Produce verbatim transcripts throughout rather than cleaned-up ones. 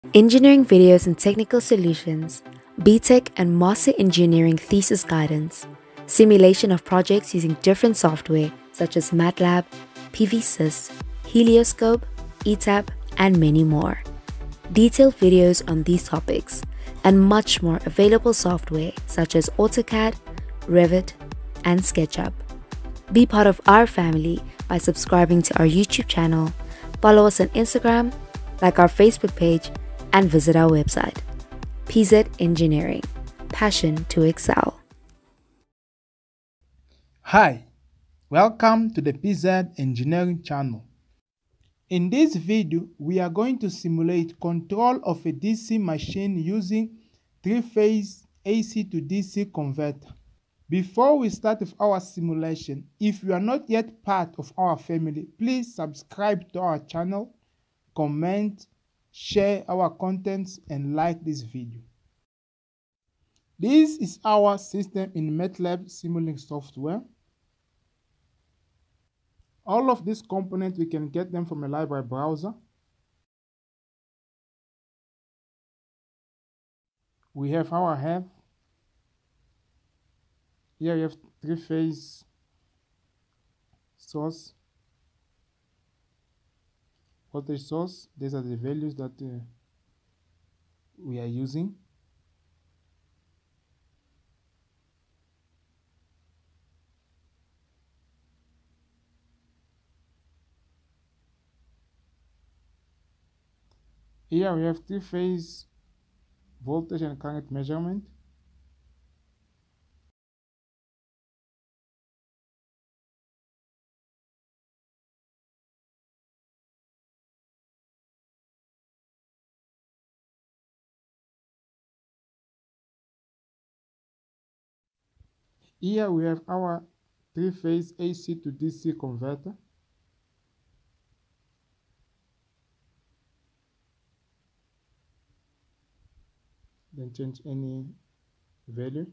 Engineering videos and technical solutions, B TECH and Master Engineering thesis guidance, simulation of projects using different software such as MATLAB, THESIS, Helioscope, E TAP, and many more. Detailed videos on these topics and much more available software such as AUTOCAD, Revit, and SketchUp. Be part of our family by subscribing to our YouTube channel, follow us on Instagram, like our Facebook page, and visit our website. P Z Engineering, passion to excel. Hi, welcome to the P Z Engineering channel. In this video, we are going to simulate control of a D C machine using three-phase A C to D C converter. Before we start with our simulation, if you are not yet part of our family, please subscribe to our channel, comment, share our contents, and like this video. This is our system in MATLAB Simulink software. All of these components, we can get them from a library browser. We have our head. Here we have three-phase source, voltage source. These are the values that uh, we are using. Here we have three-phase voltage and current measurement. Here we have our three-phase A C to D C converter. Then change any value.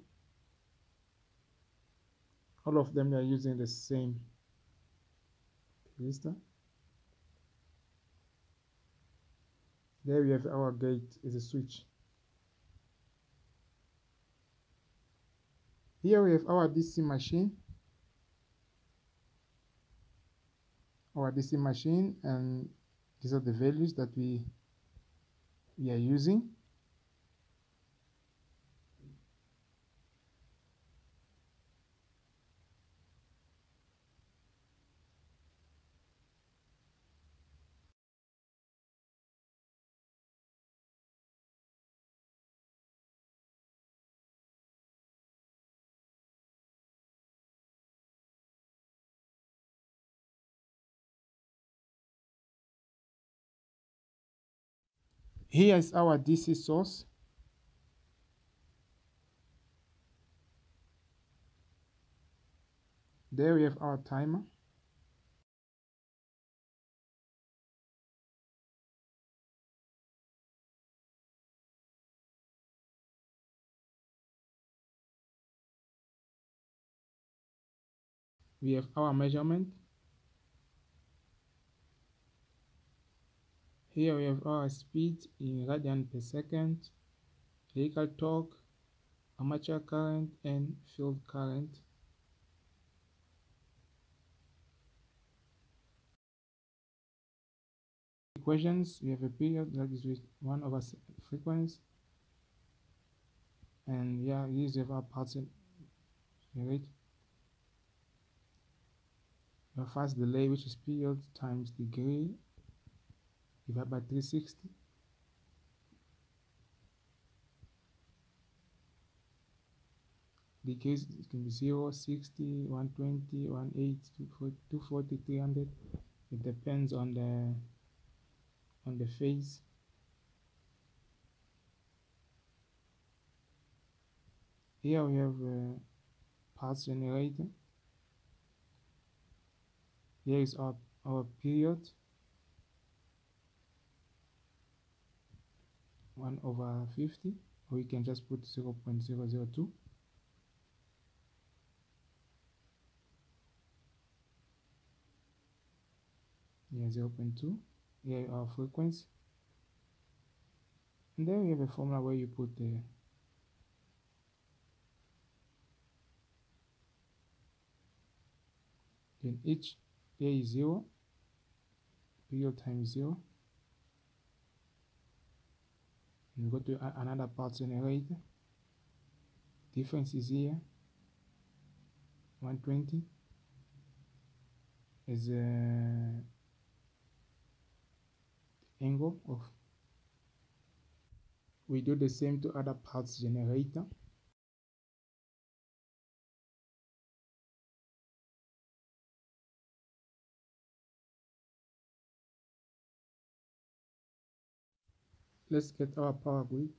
All of them are using the same resistor. There we have our gate is a switch. Here we have our D C machine. Our D C machine, and these are the values that we, we are using. Here is our D C source. There we have our timer. We have our measurement. Here we have our speed in radian per second, vehicle torque, armature current, and field current. Equations, we have a period that is with one over frequency. And yeah, these have our parts rate. Your fast delay, which is period times degree, divided by three hundred sixty. Degrees, it can be zero, sixty, one twenty, one eighty, two forty, three hundred. It depends on the on the phase. Here we have a parts generator. Here is our, our period, one over fifty, or we can just put zero point zero zero two. Here zero point two. Here our frequency. And then we have a formula where you put the then each A is zero, period times zero. And we go to another part generator. Difference is here, one twenty is uh, angle of. We do the same to other parts generator. Let's get our power grid.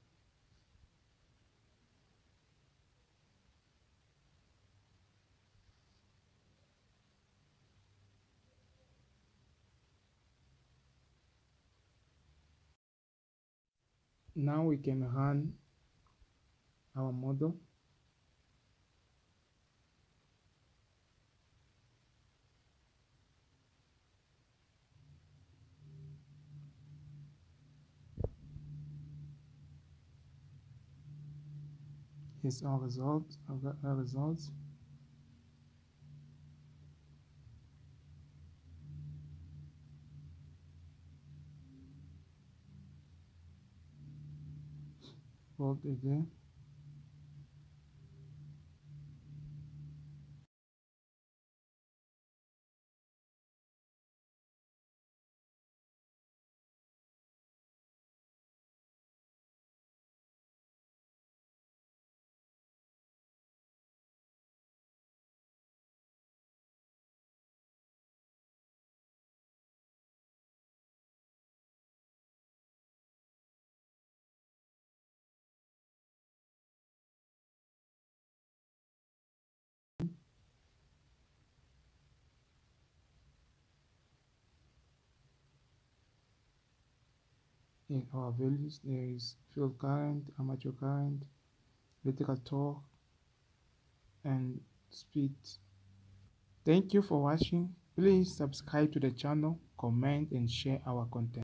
Now we can run our model. Here's our results. I've got our results. Fold again. In our values, there is field current, armature current, electrical torque, and speed. Thank you for watching. Please subscribe to the channel, comment, and share our content.